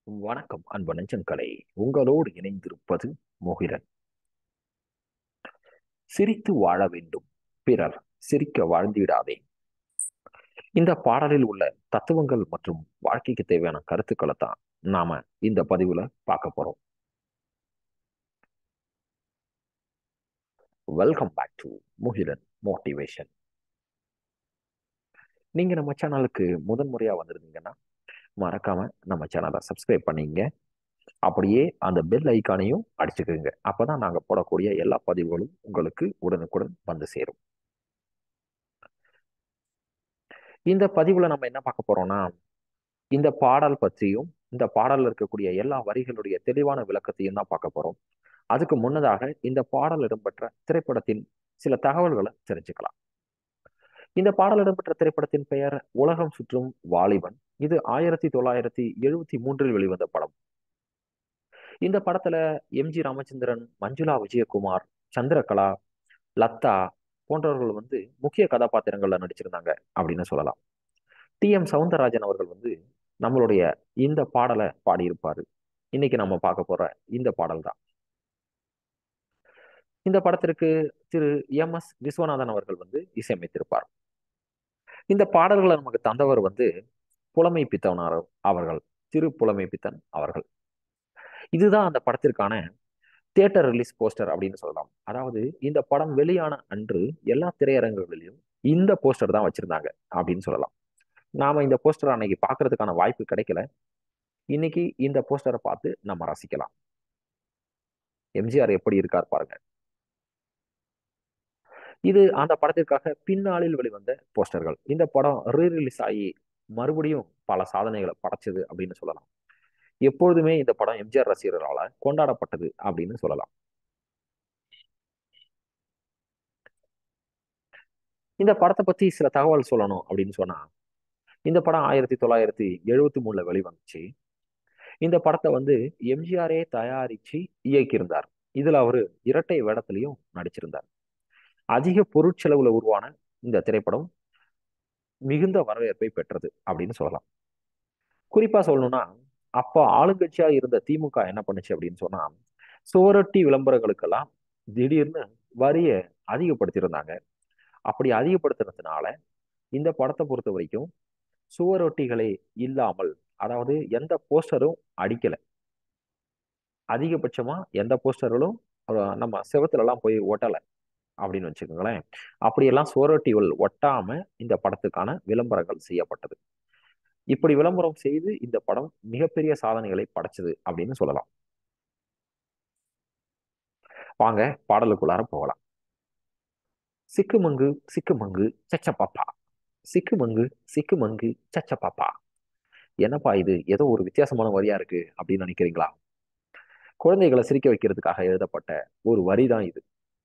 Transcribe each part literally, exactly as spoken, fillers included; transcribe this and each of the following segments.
வணக்கம் அன்பு நெஞ்சங்களே. உங்களோடு இணைந்திருப்பது முகிலன். சிரித்து வாழ வேண்டும், பிறர் சிரிக்க வாழ்ந்திடாதே. இந்த பாடலில் உள்ள தத்துவங்கள் மற்றும் வாழ்க்கைக்கு தேவையான கருத்துக்களை தான் நாம இந்த பதிவுல பார்க்க போறோம். Welcome back to Mugilan motivation. நீங்க நம்ம சேனலுக்கு முதன்முறையா வந்திருந்தீங்கன்னா மறக்காம நம்ம சேனலை சப்ஸ்கிரைப் பண்ணீங்க. அப்படியே அந்த பெல் ஐக்கானையும் அடிச்சுக்கோங்க. அப்பதான் நாங்க போடக்கூடிய எல்லா பதிவுகளும் உங்களுக்கு உடனுக்குடன் வந்து சேரும். இந்த பதிவுல நம்ம என்ன பார்க்க போறோம்னா, இந்த பாடல் பற்றியும் இந்த பாடல்ல இருக்கக்கூடிய எல்லா வரிகளுடைய தெளிவான விளக்கத்தையும் தான் பார்க்க போறோம். அதுக்கு முன்னதாக இந்த பாடல் இடம்பெற்ற திரைப்படத்தின் சில தகவல்களை தெரிஞ்சுக்கலாம். இந்த பாடல் இடம்பெற்ற திரைப்படத்தின் பெயர் உலகம் சுற்றும் வாலிபன். இது ஆயிரத்தி தொள்ளாயிரத்தி எழுபத்தி மூன்றில் வெளிவந்த படம். இந்த படத்துல எம் ஜி ராமச்சந்திரன், மஞ்சுளா, விஜயகுமார், சந்திரகலா, லதா போன்றவர்கள் வந்து முக்கிய கதாபாத்திரங்கள்ல நடிச்சிருந்தாங்க அப்படின்னு சொல்லலாம். டி எம் சவுந்தரராஜன் அவர்கள் வந்து நம்மளுடைய இந்த பாடலை பாடியிருப்பாரு. இன்னைக்கு நம்ம பார்க்க போற இந்த பாடல் தான். இந்த படத்திற்கு திரு எம் எஸ் விஸ்வநாதன் அவர்கள் வந்து இசையமைத்திருப்பார். இந்த பாடல்களை நமக்கு தந்தவர் வந்து புலமை பித்தன் அவர்கள், திரு புலமை பித்தன் அவர்கள். இதுதான் அந்த படத்திற்கான தியேட்டர் ரிலீஸ் போஸ்டர் அப்படின்னு சொல்லலாம். அதாவது இந்த படம் வெளியான அன்று எல்லா திரையரங்குகளிலும் இந்த போஸ்டர் தான் வச்சிருந்தாங்க அப்படின்னு சொல்லலாம். நாம இந்த போஸ்டர் அன்னைக்கு பார்க்கறதுக்கான வாய்ப்பு கிடைக்கல. இன்னைக்கு இந்த போஸ்டரை பார்த்து நம்ம ரசிக்கலாம். எம்ஜிஆர் எப்படி இருக்கார் பாருங்க. இது அந்த படத்திற்காக பின்னாளில் வெளிவந்த போஸ்டர்கள். இந்த படம் ரீ ரிலீஸ் ஆகி மறுபடியும் பல சாதனைகளை படைச்சது அப்படின்னு சொல்லலாம். எப்பொழுதுமே இந்த படம் எம்ஜிஆர் ரசிகர்களால கொண்டாடப்பட்டது அப்படின்னு சொல்லலாம். இந்த படத்தை பத்தி சில தகவல் சொல்லணும் அப்படின்னு சொன்னா, இந்த படம் ஆயிரத்தி தொள்ளாயிரத்தி எழுபத்தி மூணுல வெளிவந்துச்சு. இந்த படத்தை வந்து எம்ஜிஆரே தயாரிச்சு இயக்கியிருந்தார். இதுல அவரு இரட்டை வேடத்திலையும் நடிச்சிருந்தார். அதிக பொருட்செலவுல உருவான இந்த திரைப்படம் மிகுந்த வரவேற்பை பெற்றது அப்படின்னு சொல்லலாம். குறிப்பா சொல்லணும்னா, அப்ப ஆளுங்கட்சியா இருந்த திமுக என்ன பண்ணுச்சு அப்படின்னு சொன்னா, சுவரொட்டி விளம்பரங்களுக்கெல்லாம் திடீர்னு வரியை அதிகப்படுத்தியிருந்தாங்க. அப்படி அதிகப்படுத்துறதுனால இந்த படத்தை பொறுத்த வரைக்கும் சுவரொட்டிகளே இல்லாமல், அதாவது எந்த போஸ்டரும் அடிக்கல. அதிகபட்சமா எந்த போஸ்டர்களும் நம்ம செவத்துல எல்லாம் போய் ஒட்டல அப்படின்னு வச்சுக்கோங்களேன். அப்படியெல்லாம் சுவரொட்டிகள் ஒட்டாம இந்த படத்துக்கான விளம்பரங்கள் செய்யப்பட்டது. இப்படி விளம்பரம் செய்து இந்த படம் மிகப்பெரிய சாதனைகளை படைச்சது அப்படின்னு சொல்லலாம். வாங்க பாடலுக்குள்ளார போகலாம். சிக்குமங்கு சிக்குமங்கு சச்ச பாப்பா, சிக்குமங்கு சிக்குமங்கு சச்ச பாப்பா. என்னப்பா இது, ஏதோ ஒரு வித்தியாசமான வரியா இருக்கு அப்படின்னு நினைக்கிறீங்களா? குழந்தைகளை சிரிக்க வைக்கிறதுக்காக எழுதப்பட்ட ஒரு வரி தான் இது.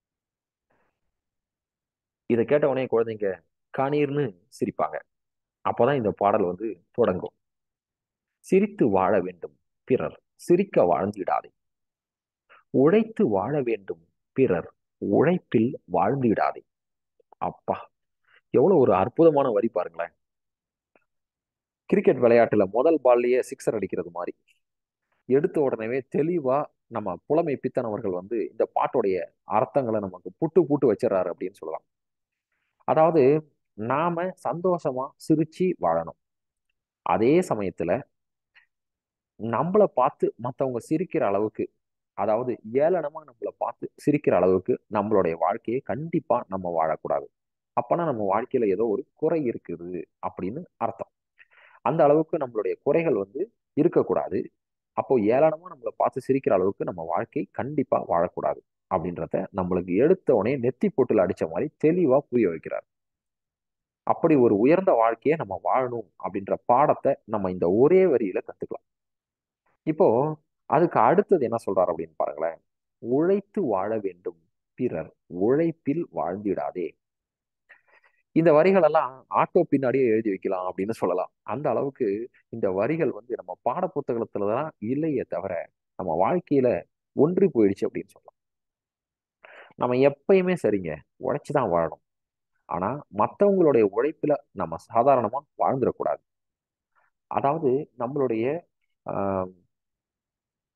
இதை கேட்ட உடனே குழந்தைங்க கணீர்னு சிரிப்பாங்க. அப்போதான் இந்த பாடல் வந்து தொடங்கும். சிரித்து வாழ வேண்டும், பிறர் சிரிக்க வாழ்ந்திடாதே. உழைத்து வாழ வேண்டும், பிறர் உழைப்பில் வாழ்ந்திடாதே. அப்பா, எவ்வளவு ஒரு அற்புதமான வரி பாருங்களேன். கிரிக்கெட் விளையாட்டுல முதல் பால்லயே சிக்ஸர் அடிக்கிறது மாதிரி எடுத்த உடனே தெளிவா நம்ம புலமை பித்தன் அவர்கள் வந்து இந்த பாட்டுடைய அர்த்தங்களை நமக்கு புட்டு புட்டு வச்சிடறாரு அப்படின்னு சொல்லலாம். அதாவது நாம சந்தோஷமா சிரிச்சு வாழணும். அதே சமயத்துல நம்மளை பார்த்து மற்றவங்க சிரிக்கிற அளவுக்கு, அதாவது ஏளனமா நம்மளை பார்த்து சிரிக்கிற அளவுக்கு நம்மளுடைய வாழ்க்கையை கண்டிப்பா நம்ம வாழக்கூடாது. அப்பனா நம்ம வாழ்க்கையில ஏதோ ஒரு குறை இருக்குது அப்படின்னு அர்த்தம். அந்த அளவுக்கு நம்மளுடைய குறைகள் வந்து இருக்கக்கூடாது. அப்போ ஏளனமா நம்மளை பார்த்து சிரிக்கிற அளவுக்கு நம்ம வாழ்க்கை கண்டிப்பா வாழக்கூடாது அப்படின்றத நம்மளுக்கு எடுத்த உடனே நெத்தி போட்டுல அடிச்ச மாதிரி தெளிவா புரிய வைக்கிறார். அப்படி ஒரு உயர்ந்த வாழ்க்கையை நம்ம வாழணும் அப்படின்ற பாடத்தை நம்ம இந்த ஒரே வரியில கத்துக்கலாம். இப்போ அதுக்கு அடுத்தது என்ன சொல்றாரு அப்படின்னு பாருங்களேன். உழைத்து வாழ வேண்டும், பிறர் உழைப்பில் வாழ்ந்திடாதே. இந்த வரிகள் எல்லாம் ஆட்டோ பின்னாடியே எழுதி வைக்கலாம் அப்படின்னு சொல்லலாம். அந்த அளவுக்கு இந்த வரிகள் வந்து நம்ம பாட புத்தகத்துலதான் இல்லையே தவிர நம்ம வாழ்க்கையில ஒன்றி போயிடுச்சு அப்படின்னு சொல்லலாம். நம்ம எப்பயுமே சரிங்க, உழைச்சுதான் வாழணும். ஆனா மற்றவங்களுடைய உழைப்புல நம்ம சாதாரணமா வாழ்ந்துடக்கூடாது. அதாவது நம்மளுடைய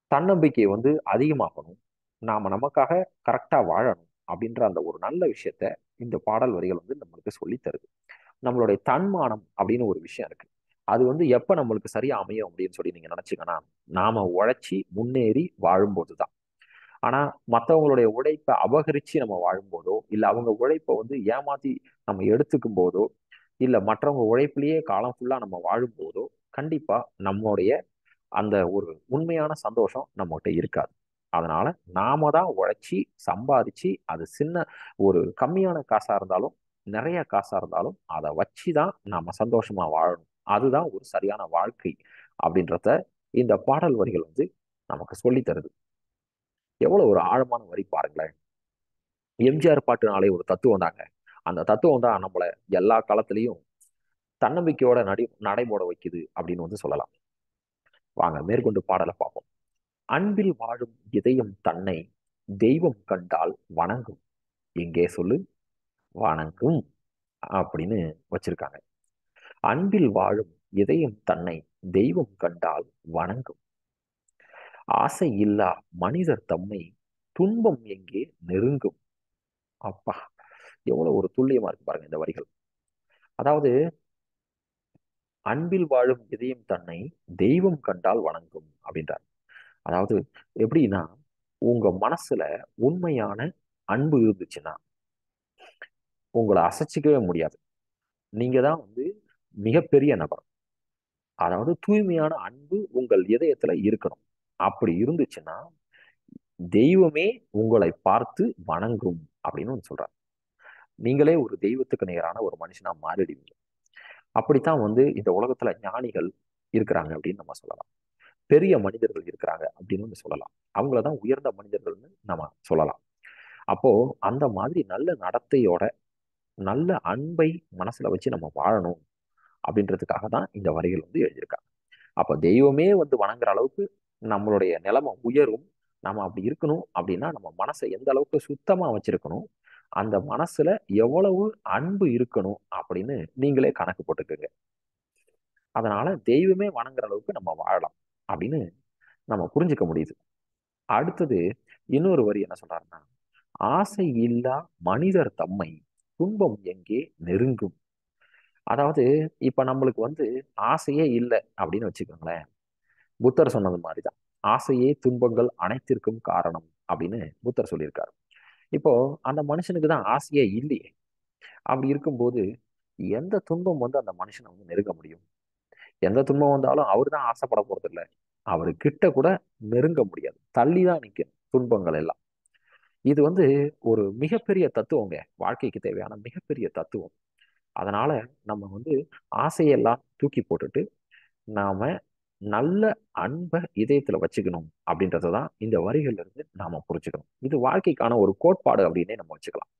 தன்னம்பிக்கையை வந்து அதிகமாக்கணும், நாம நமக்காக கரெக்டா வாழணும் அப்படின்ற அந்த ஒரு நல்ல விஷயத்த இந்த பாடல் வரிகள் வந்து நம்மளுக்கு சொல்லி தருது. நம்மளுடைய தன்மானம் அப்படின்னு ஒரு விஷயம் இருக்கு. அது வந்து எப்ப நம்மளுக்கு சரியா அமையும் அப்படின்னு சொல்லி நீங்க நினைச்சீங்கன்னா, நாம உழைச்சி முன்னேறி வாழும்போது தான். ஆனா மற்றவங்களுடைய உழைப்பை அபகரிச்சு நம்ம வாழும்போதோ, இல்ல அவங்க உழைப்பை வந்து ஏமாத்தி நம்ம எடுத்துக்கும் போதோ, இல்ல மற்றவங்க உழைப்பிலேயே காலம் ஃபுல்லா நம்ம வாழும்போதோ, கண்டிப்பா நம்மளுடைய அந்த ஒரு உண்மையான சந்தோஷம் நம்மகிட்ட இருக்காது. அதனால நாம தான் உழைச்சி சம்பாதிச்சு அது சின்ன ஒரு கம்மியான காசா இருந்தாலும் நிறைய காசா இருந்தாலும் அதை வச்சு தான் நாம சந்தோஷமா வாழணும். அதுதான் ஒரு சரியான வாழ்க்கை அப்படின்றத இந்த பாடல் வரிகள் வந்து நமக்கு சொல்லி தருது. எவ்வளவு ஒரு ஆழமான வரி பாருங்களேன். எம்ஜிஆர் பாட்டுனாலே ஒரு தத்துவம் தாங்க. அந்த தத்துவம் தான் நம்மளை எல்லா காலத்திலையும் தன்னம்பிக்கையோட நடி நடைபோட வைக்குது அப்படின்னு வந்து சொல்லலாம். வாங்க மேற்கொண்டு பாடலை பார்ப்போம். அன்பில் வாழும் இதயம் தன்னை தெய்வம் கண்டால் வணங்கும். எங்கே சொல்லு? வணங்கும் அப்படின்னு வச்சிருக்காங்க. அன்பில் வாழும் இதயம் தன்னை தெய்வம் கண்டால் வணங்கும். ஆசை இல்லா மனிதர் தம்மை துன்பம் எங்கே நெருங்கும். அப்பா, எவ்வளவு ஒரு துல்லியமா இருக்கு பாருங்க இந்த வரிகள். அதாவது அன்பில் வாழும் இதயம் தன்னை தெய்வம் கண்டால் வணங்கும் அப்படின்றார். அதாவது எப்படின்னா, உங்க மனசுல உண்மையான அன்பு இருந்துச்சுன்னா உங்களை அசைச்சிக்கவே முடியாது. நீங்க தான் வந்து மிகப்பெரிய நபர். அதாவது தூய்மையான அன்பு உங்கள் இதயத்துல இருக்கணும். அப்படி இருந்துச்சுன்னா தெய்வமே உங்களை பார்த்து வணங்கும் அப்படின்னு ஒன்று சொல்றாரு. நீங்களே ஒரு தெய்வத்துக்கு நிகரான ஒரு மனுஷனா மாறிடுவீங்க. அப்படித்தான் வந்து இந்த உலகத்துல ஞானிகள் இருக்கிறாங்க அப்படின்னு நம்ம சொல்லலாம். பெரிய மனிதர்கள் இருக்கிறாங்க அப்படின்னு வந்து சொல்லலாம். அவங்களதான் உயர்ந்த மனிதர்கள்னு நம்ம சொல்லலாம். அப்போ அந்த மாதிரி நல்ல நடத்தையோட நல்ல அன்பை மனசுல வச்சு நம்ம வாழணும் அப்படின்றதுக்காக தான் இந்த வரிகள் வந்து எழுதியிருக்காங்க. அப்ப தெய்வமே வந்து வணங்குற அளவுக்கு நம்மளுடைய நிலைமை உயரும். நம்ம அப்படி இருக்கணும் அப்படின்னா நம்ம மனசை எந்த அளவுக்கு சுத்தமா வச்சிருக்கணும், அந்த மனசுல எவ்வளவு அன்பு இருக்கணும் அப்படின்னு நீங்களே கணக்கு போட்டுக்கோங்க. அதனால தெய்வமே வணங்குற அளவுக்கு நம்ம வாழலாம் அப்படின்னு நம்ம புரிஞ்சுக்க முடியுது. அடுத்தது இன்னொரு வரி என்ன சொல்றாருன்னா, ஆசை இல்லா மனிதர் தம்மை துன்பம் எங்கே நெருங்கும். அதாவது இப்ப நம்மளுக்கு வந்து ஆசையே இல்லை அப்படின்னு வச்சுக்கோங்களேன். புத்தர் சொன்னது மாதிரிதான், ஆசையே துன்பங்கள் அனைத்திற்கும் காரணம் அப்படின்னு புத்தர் சொல்லியிருக்காரு. இப்போ அந்த மனுஷனுக்கு தான் ஆசையே இல்லையே. அப்படி இருக்கும்போது எந்த துன்பம் வந்து அந்த மனுஷனை வந்து நெருங்க முடியும்? எந்த துன்பம் வந்தாலும் அவர் தான் ஆசைப்பட போறது இல்லை. அவரு கிட்ட கூட நெருங்க முடியாது, தள்ளிதான் நிற்கும் துன்பங்கள் எல்லாம். இது வந்து ஒரு மிகப்பெரிய தத்துவங்க, வாழ்க்கைக்கு தேவையான மிகப்பெரிய தத்துவம். அதனால நம்ம வந்து ஆசையெல்லாம் தூக்கி போட்டுட்டு நாம நல்ல அன்பை இதயத்துல வச்சுக்கணும் அப்படின்றதான் இந்த வரிகள்ல இருந்து நாம புரிஞ்சுக்கணும். இது வாழ்க்கைக்கான ஒரு கோட்பாடு அப்படின்னே நம்ம வச்சுக்கலாம்.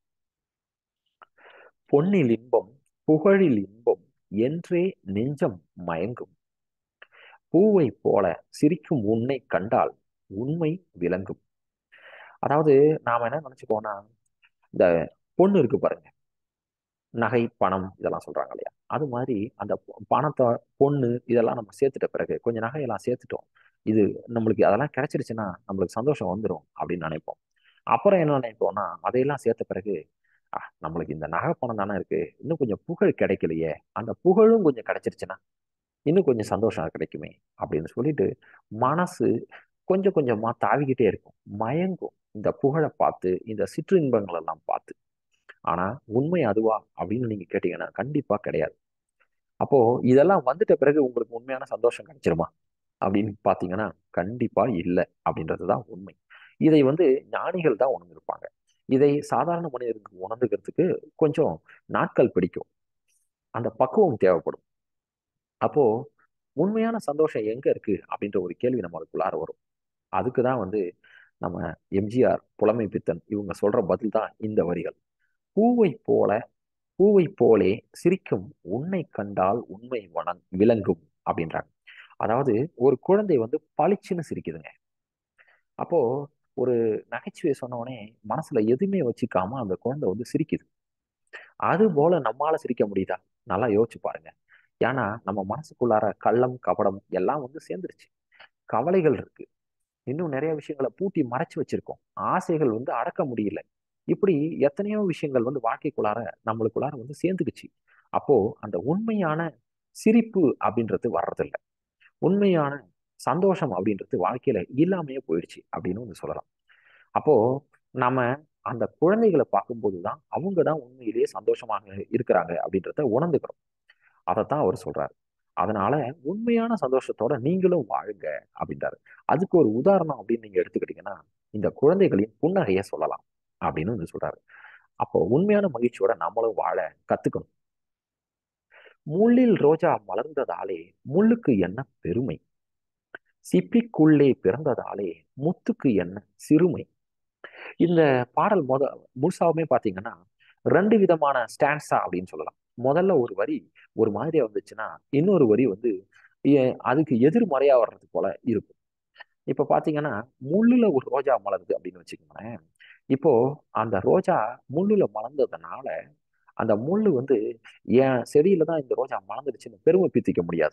பொன்னில் இன்பம் புகழில் இன்பம் என்றே நெஞ்சம் மயங்கும். பூவை போல சிரிக்கும் உன்னை கண்டால் உண்மை விளங்கும். அதாவது நாம என்ன நினைச்சுக்கோன்னா, இந்த பொண்ணு இருக்கு பாருங்க, நகை பணம் இதெல்லாம் சொல்றாங்க இல்லையா, அது மாதிரி அந்த பணத்தை பொண்ணு இதெல்லாம் நம்ம சேர்த்துட்ட பிறகு கொஞ்சம் நகையெல்லாம் சேர்த்துட்டோம், இது நம்மளுக்கு அதெல்லாம் கிடைச்சிருச்சுன்னா நம்மளுக்கு சந்தோஷம் வந்துடும் அப்படின்னு நினைப்போம். அப்புறம் என்ன நினைப்போம்னா, அதையெல்லாம் சேர்த்த பிறகு ஆஹ் நம்மளுக்கு இந்த நகை பணம் தானே இருக்கு, இன்னும் கொஞ்சம் புகழ் கிடைக்கலையே, அந்த புகழும் கொஞ்சம் கிடைச்சிருச்சுன்னா இன்னும் கொஞ்சம் சந்தோஷம் கிடைக்குமே அப்படின்னு சொல்லிட்டு மனசு கொஞ்சம் கொஞ்சமா தாவிக்கிட்டே இருக்கும், மயங்கும் இந்த புகழை பார்த்து, இந்த சிற்று இன்பங்கள் எல்லாம் பார்த்து. ஆனா உண்மை அதுவா அப்படின்னு நீங்க கேட்டீங்கன்னா கண்டிப்பா கிடையாது. அப்போ இதெல்லாம் வந்துட்ட பிறகு உங்களுக்கு உண்மையான சந்தோஷம் கிடைச்சிருமா அப்படின்னு பாத்தீங்கன்னா கண்டிப்பா இல்லை அப்படின்றதுதான் உண்மை. இதை வந்து ஞானிகள் தான் உணர்ந்திருப்பாங்க. இதை சாதாரண மனிதருக்கு உணர்ந்துக்கிறதுக்கு கொஞ்சம் நாட்கள் பிடிக்கும், அந்த பக்குவம் தேவைப்படும். அப்போ உண்மையான சந்தோஷம் எங்க இருக்கு அப்படின்ற ஒரு கேள்வி நம்மளுக்குள்ளார வரும். அதுக்குதான் வந்து நம்ம எம்ஜிஆர், புலமை பித்தன் இவங்க சொல்ற பதில் தான் இந்த வரிகள். பூவை போல பூவை போலே சிரிக்கும் உன்னை கண்டால் உண்மை வணங் விளங்கும் அப்படின்றாங்க. அதாவது ஒரு குழந்தை வந்து பளிச்சுன்னு சிரிக்குதுங்க. அப்போ ஒரு நகைச்சுவை சொன்ன உடனே மனசுல எதுவுமே வச்சுக்காம அந்த குழந்தை வந்து சிரிக்குது. அது போல நம்மால சிரிக்க முடியுதா? நல்லா யோசிச்சு பாருங்க. ஏன்னா நம்ம மனசுக்குள்ளார கள்ளம் கபடம் எல்லாம் வந்து சேர்ந்துருச்சு, கவலைகள் இருக்கு. இன்னும் நிறைய விஷயங்களை பூட்டி மறைச்சு வச்சிருக்கோம். ஆசைகள் வந்து அடக்க முடியல. இப்படி எத்தனையோ விஷயங்கள் வந்து வாழ்க்கைக்குள்ளார நம்மளுக்குள்ளார வந்து சேர்ந்துக்குச்சு. அப்போ அந்த உண்மையான சிரிப்பு அப்படின்றது வர்றதில்ல. உண்மையான சந்தோஷம் அப்படின்றது வாழ்க்கையில இல்லாமையே போயிடுச்சு அப்படின்னு வந்து சொல்லலாம். அப்போ நாம அந்த குழந்தைகளை பார்க்கும்போதுதான் அவங்க தான் உண்மையிலேயே சந்தோஷமாக இருக்கிறாங்க அப்படின்றத உணர்ந்துக்கிறோம். அதைத்தான் அவர் சொல்றாரு. அதனால உண்மையான சந்தோஷத்தோட நீங்களும் வாழுங்க அப்படின்றாரு. அதுக்கு ஒரு உதாரணம் அப்படின்னு நீங்க எடுத்துக்கிட்டீங்கன்னா இந்த குழந்தைகளின் புன்னகையை சொல்லலாம் அப்படின்னு வந்து சொல்றாரு. அப்போ உண்மையான மகிழ்ச்சியோட நம்மளும் வாழ கத்துக்கணும். முள்ளில் ரோஜா மலர்ந்ததாலே முள்ளுக்கு என்ன பெருமை, சிப்பிக்குள்ளே பிறந்ததாலே முத்துக்கு என்ன சிறுமை. இந்த பாடல் முத முழுசாவுமே பாத்தீங்கன்னா ரெண்டு விதமான ஸ்டான்ஸா அப்படின்னு சொல்லலாம். முதல்ல ஒரு வரி ஒரு மாதிரியா வந்துச்சுன்னா இன்னொரு வரி வந்து ஏ- அதுக்கு எதிர்மறையா வர்றது போல இருக்கும். இப்ப பாத்தீங்கன்னா முள்ளுல ஒரு ரோஜா மலருது அப்படின்னு வச்சுக்கோங்களேன். இப்போ அந்த ரோஜா முள்ளுல மலர்ந்ததுனால அந்த முள்ளு வந்து என் செடியில தான் இந்த ரோஜா மலர்ந்துடுச்சுன்னு பெருமை பீத்திக்க முடியாது.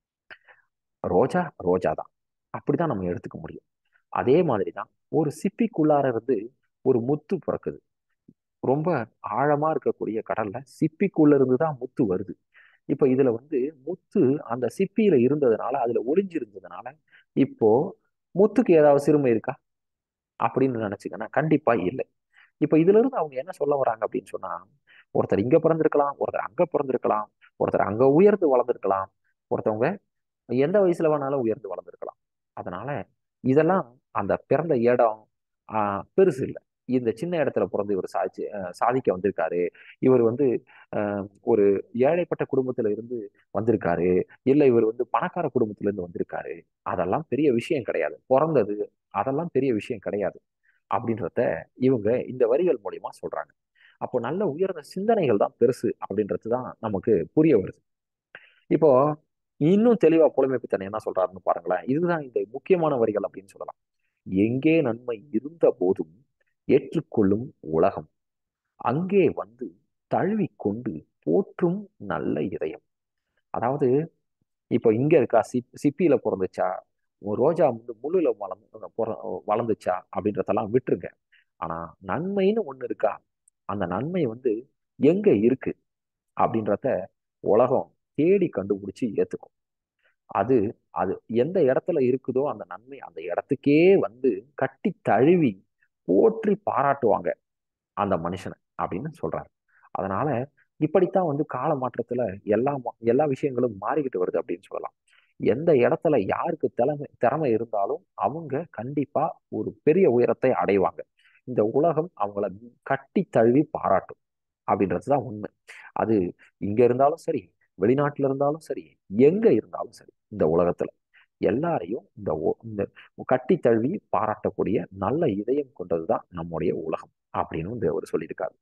ரோஜா ரோஜா தான். அப்படிதான் நம்ம எடுத்துக்க முடியும். அதே மாதிரிதான் ஒரு சிப்பிக்குள்ளார இருந்து ஒரு முத்து பிறக்குது. ரொம்ப ஆழமா இருக்கக்கூடிய கடல்ல சிப்பிக்குள்ள இருந்து தான் முத்து வருது. இப்ப இதுல வந்து முத்து அந்த சிப்பியில இருந்ததுனால அதுல ஒளிஞ்சிருந்ததுனால இப்போ முத்துக்கு ஏதாவது சிறுமை இருக்கா அப்படின்னு நினைச்சுக்கன்னா கண்டிப்பா இல்லை. இப்ப இதுல இருந்து அவங்க என்ன சொல்ல வராங்க அப்படின்னு சொன்னா ஒருத்தர் இங்க பிறந்திருக்கலாம், ஒருத்தர் அங்க பிறந்திருக்கலாம், ஒருத்தர் அங்க உயர்ந்து வளர்ந்திருக்கலாம், ஒருத்தவங்க எந்த வயசுல வேணாலும் உயர்ந்து வளர்ந்திருக்கலாம். அதனால இதெல்லாம் அந்த பிறந்த இடம் ஆஹ் பெருசு இல்லை. இந்த சின்ன இடத்துல பிறந்து இவர் சாதிச்சு அஹ் சாதிக்க வந்திருக்காரு. இவர் வந்து ஆஹ் ஒரு ஏழைப்பட்ட குடும்பத்துல இருந்து வந்திருக்காரு. இல்லை இவர் வந்து பணக்கார குடும்பத்துல இருந்து வந்திருக்காரு. அதெல்லாம் பெரிய விஷயம் கிடையாது. பிறந்தது அதெல்லாம் பெரிய விஷயம் கிடையாது அப்படின்றத இவங்க இந்த வரிகள் மூலியமா சொல்றாங்க. அப்போ நல்ல உயர்ந்த சிந்தனைகள் தான் பெருசு அப்படின்றது தான் நமக்கு புரிய வருது. இப்போ இன்னும் தெளிவா புலமை பித்தன் என்ன சொல்றாருன்னு பாருங்களேன். இதுதான் இந்த முக்கியமான வரிகள் அப்படின்னு சொல்லலாம். எங்கே நன்மை இருந்த போதும் ஏற்றுக்கொள்ளும் உலகம், அங்கே வந்து தழுவிக்கொண்டு போற்றும் நல்ல இதயம். அதாவது இப்போ இங்க இருக்கா சிப் சிப்பியில பிறந்துச்சா, ரோஜா வந்து முள்ளுல வளர்ந்து பொற- வளர்ந்துச்சா அப்படின்றதெல்லாம் விட்டுருங்க. ஆனா நன்மைன்னு ஒண்ணு இருக்கா, அந்த நன்மை வந்து எங்க இருக்கு அப்படின்றத உலகம் தேடி கண்டுபிடிச்சு ஏத்துக்கும். அது அது எந்த இடத்துல இருக்குதோ அந்த நன்மை அந்த இடத்துக்கே வந்து கட்டி தழுவி போற்றி பாராட்டுவாங்க அந்த மனுஷனை அப்படின்னு சொல்றாரு. அதனால இப்படித்தான் வந்து கால மாற்றத்துல எல்லா மா- எல்லா விஷயங்களும் மாறிக்கிட்டு வருது அப்படின்னு சொல்லலாம். எந்த இடத்துல யாருக்கு திறமை திறமை இருந்தாலும் அவங்க கண்டிப்பா ஒரு பெரிய உயரத்தை அடைவாங்க. இந்த உலகம் அவங்கள கட்டி தழுவி பாராட்டும் அப்படின்றதுதான் உண்மை. அது இங்க இருந்தாலும் சரி, வெளிநாட்டுல இருந்தாலும் சரி, எங்க இருந்தாலும் சரி, இந்த உலகத்துல எல்லாரையும் இந்த ஒ- இந்த கட்டி தழுவி பாராட்டக்கூடிய நல்ல இதயம் கொண்டதுதான் நம்முடைய உலகம் அப்படின்னு வந்து அவர் சொல்லியிருக்காரு.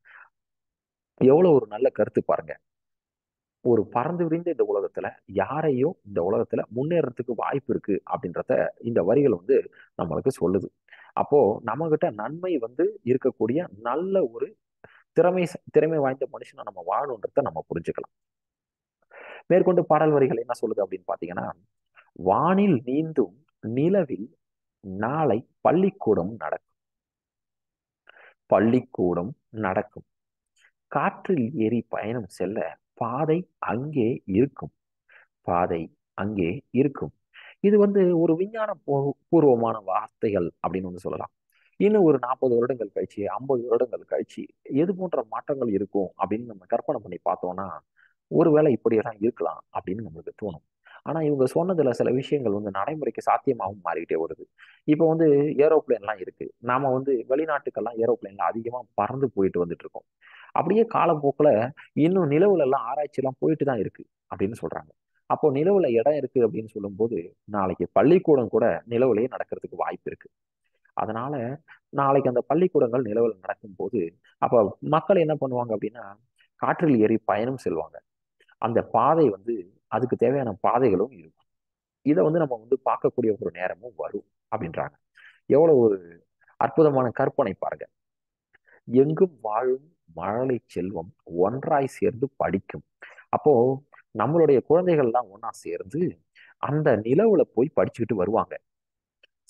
எவ்வளவு ஒரு நல்ல கருத்து பாருங்க. ஒரு பறந்து விரிந்த இந்த உலகத்துல யாரையும் இந்த உலகத்துல முன்னேறதுக்கு வாய்ப்பு இருக்கு அப்படின்றத இந்த வரிகள் வந்து நம்மளுக்கு சொல்லுது. அப்போ நம்ம கிட்ட நன்மை வந்து இருக்கக்கூடிய நல்ல ஒரு திறமை திறமை வாய்ந்த மனுஷனை நம்ம வாழணுன்றத நம்ம புரிஞ்சுக்கலாம். மேற்கொண்டு பாடல் வரிகள் என்ன சொல்லுது அப்படின்னு பாத்தீங்கன்னா, வானில் நீந்தும் நிலவில் நாளை பள்ளிக்கூடம் நடக்கும், பள்ளிக்கூடம் நடக்கும், காற்றில் ஏறி பயணம் செல்ல பாதை அங்கே இருக்கும், பாதை அங்கே இருக்கும். இது வந்து ஒரு விஞ்ஞான பூ- பூர்வமான வார்த்தைகள் அப்படின்னு வந்து சொல்லலாம். இன்னும் ஒரு நாற்பது வருடங்கள் கழிச்சு, ஐம்பது வருடங்கள் கழிச்சு எது போன்ற மாற்றங்கள் இருக்கும் அப்படின்னு நம்ம கற்பனை பண்ணி பார்த்தோம்னா ஒருவேளை இப்படியெல்லாம் இருக்கலாம் அப்படின்னு நம்மளுக்கு தோணும். ஆனா இவங்க சொன்னதுல சில விஷயங்கள் வந்து நடைமுறைக்கு சாத்தியமாகவும் மாறிக்கிட்டே வருது. இப்போ வந்து ஏரோப்ளேன்லாம் இருக்கு. நாம வந்து வெளிநாட்டுக்கெல்லாம் ஏரோப்ளேன்ல அதிகமா பறந்து போயிட்டு வந்துட்டு இருக்கோம். அப்படியே காலப்போக்குல இன்னும் நிலவுல எல்லாம் ஆராய்ச்சி எல்லாம் போயிட்டு தான் இருக்கு அப்படின்னு சொல்றாங்க. அப்போ நிலவுல இடம் இருக்கு அப்படின்னு சொல்லும்போது நாளைக்கு பள்ளிக்கூடம் கூட நிலவுலயே நடக்கிறதுக்கு வாய்ப்பு இருக்கு. அதனால நாளைக்கு அந்த பள்ளிக்கூடங்கள் நிலவுல நடக்கும் போது அப்ப மக்கள் என்ன பண்ணுவாங்க அப்படின்னா காற்றில் ஏறி பயணம் செல்வாங்க. அந்த பாதை வந்து அதுக்கு தேவையான பாதைகளும் இருக்கும். இதை வந்து நம்ம வந்து பார்க்கக்கூடிய ஒரு நேரமும் வரும் அப்படின்றாங்க. எவ்வளவு ஒரு அற்புதமான கற்பனை பாருங்க. எங்கும் வாழும் மழலை செல்வம் ஒன்றாய் சேர்ந்து படிக்கும். அப்போ நம்மளுடைய குழந்தைகள் எல்லாம் ஒண்ணா சேர்ந்து அந்த நிலவுல போய் படிச்சுக்கிட்டு வருவாங்க.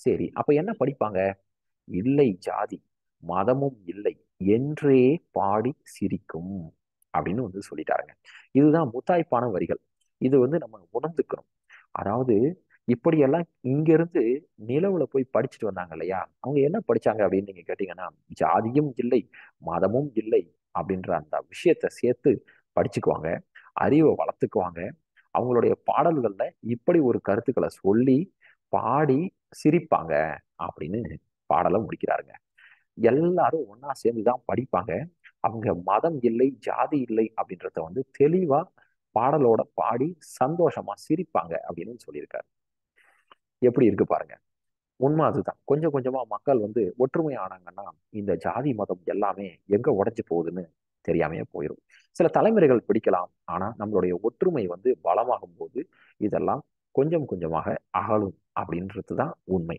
சரி, அப்ப என்ன படிப்பாங்க? இல்லை ஜாதி மதமும் இல்லை என்றே பாடி சிரிக்கும் அப்படின்னு வந்து சொல்லிட்டாருங்க. இதுதான் முத்தாய்ப்பான வரிகள். இது வந்து நம்ம உணர்ந்துக்கணும். அதாவது இப்படியெல்லாம் இங்க இருந்து நிலவுல போய் படிச்சுட்டு வந்தாங்க இல்லையா, அவங்க என்ன படிச்சாங்க அப்படின்னு நீங்க கேட்டீங்கன்னா, ஜாதியும் இல்லை மதமும் இல்லை அப்படின்ற அந்த விஷயத்த சேர்த்து படிச்சுக்குவாங்க, அறிவை வளர்த்துக்குவாங்க. அவங்களுடைய பாடல்கள்ல இப்படி ஒரு கருத்துக்களை சொல்லி பாடி சிரிப்பாங்க அப்படின்னு பாடலை முடிக்கிறாருங்க. எல்லாரும் ஒண்ணா சேர்ந்துதான் படிப்பாங்க. அவங்க மதம் இல்லை ஜாதி இல்லை அப்படின்றத வந்து தெளிவா பாடலோட பாடி சந்தோஷமா சிரிப்பாங்க அப்படின்னு சொல்லியிருக்காரு. எப்படி இருக்கு பாருங்க. உண்மை அதுதான். கொஞ்சம் கொஞ்சமா மக்கள் வந்து ஒற்றுமை ஆனாங்கன்னா இந்த ஜாதி மதம் எல்லாமே எங்க உடைஞ்சு போகுதுன்னு தெரியாமையே போயிடும். சில தலைமுறைகள் பிடிக்கலாம், ஆனா நம்மளுடைய ஒற்றுமை வந்து பலமாகும் போது இதெல்லாம் கொஞ்சம் கொஞ்சமாக அகலும் அப்படின்றது தான் உண்மை.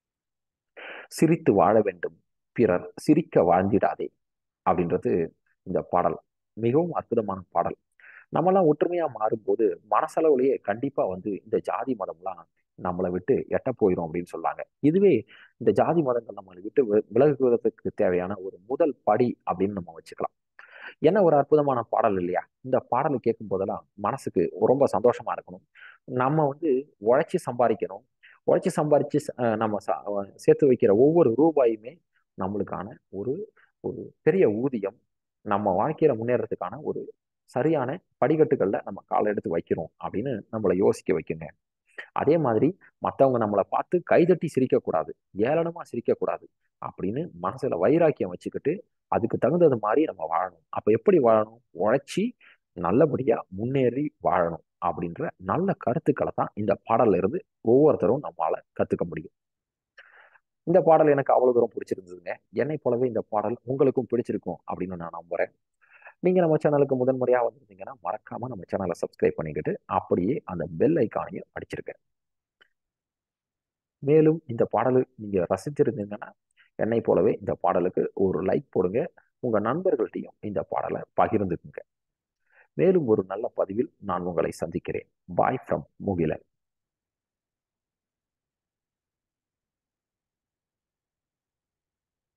சிரித்து வாழ வேண்டும், பிறர் சிரிக்க வாழ்ந்திடாதே அப்படின்றது இந்த பாடல். மிகவும் அற்புதமான பாடல். நம்மலாம் ஒற்றுமையா மாறும்போது மனசளவுலயே கண்டிப்பா வந்து இந்த ஜாதி மதம்லாம் நம்மளை விட்டு எட்ட போயிடும் அப்படின்னு சொல்லாங்க. இதுவே இந்த ஜாதி மதங்கள் நம்மளை விட்டு வி- விலகுவதற்கு தேவையான ஒரு முதல் படி அப்படின்னு நம்ம வச்சுக்கலாம். என்ன ஒரு அற்புதமான பாடல் இல்லையா? இந்த பாடலை கேட்கும் போதெல்லாம் மனசுக்கு ரொம்ப சந்தோஷமா இருக்கணும். நம்ம வந்து உழைச்சி சம்பாதிக்கணும். உழைச்சி சம்பாதிச்சு அஹ், நம்ம ச- அஹ், சேர்த்து வைக்கிற ஒவ்வொரு ரூபாயுமே நம்மளுக்கான ஒரு ஒரு பெரிய ஊதியம். நம்ம வாழ்க்கையில முன்னேறதுக்கான ஒரு சரியான படிக்கட்டுகள்ல நம்ம காலை எடுத்து வைக்கிறோம் அப்படின்னு நம்மளை யோசிக்க வைக்குங்க. அதே மாதிரி மத்தவங்க நம்மளை பார்த்து கைதட்டி சிரிக்கக்கூடாது, ஏளனமா சிரிக்கக்கூடாது அப்படின்னு மனசுல வைராக்கியம் வச்சுக்கிட்டு அதுக்கு தகுந்தது மாதிரி நம்ம வாழணும். அப்ப எப்படி வாழணும்? உழைச்சி நல்லபடியா முன்னேறி வாழணும் அப்படின்ற நல்ல கருத்துக்களை தான் இந்த பாடல்ல இருந்து ஒவ்வொருத்தரும் நம்மளால கத்துக்க முடியும். இந்த பாடல் எனக்கு அவ்வளவு தூரம் பிடிச்சிருந்ததுங்க. என்னை போலவே இந்த பாடல் உங்களுக்கும் பிடிச்சிருக்கும் அப்படின்னு நான் நம்புறேன். நீங்க நம்ம சேனலுக்கு முதன் முறையா வந்திருந்தீங்கன்னா மறக்காம நம்ம சேனலை சப்ஸ்கிரைப் பண்ணிக்கிட்டு அப்படியே அந்த பெல் ஐக்கானையும் அடிச்சிருக்கேன். மேலும் இந்த பாடலை நீங்க ரசித்திருந்தீங்கன்னா என்னை போலவே இந்த பாடலுக்கு ஒரு லைக் போடுங்க. உங்க நண்பர்கள்ட்டையும் இந்த பாடலை பகிர்ந்துக்குங்க. மேலும் ஒரு நல்ல பதிவில் நான் உங்களை சந்திக்கிறேன். Bye from Mugilan.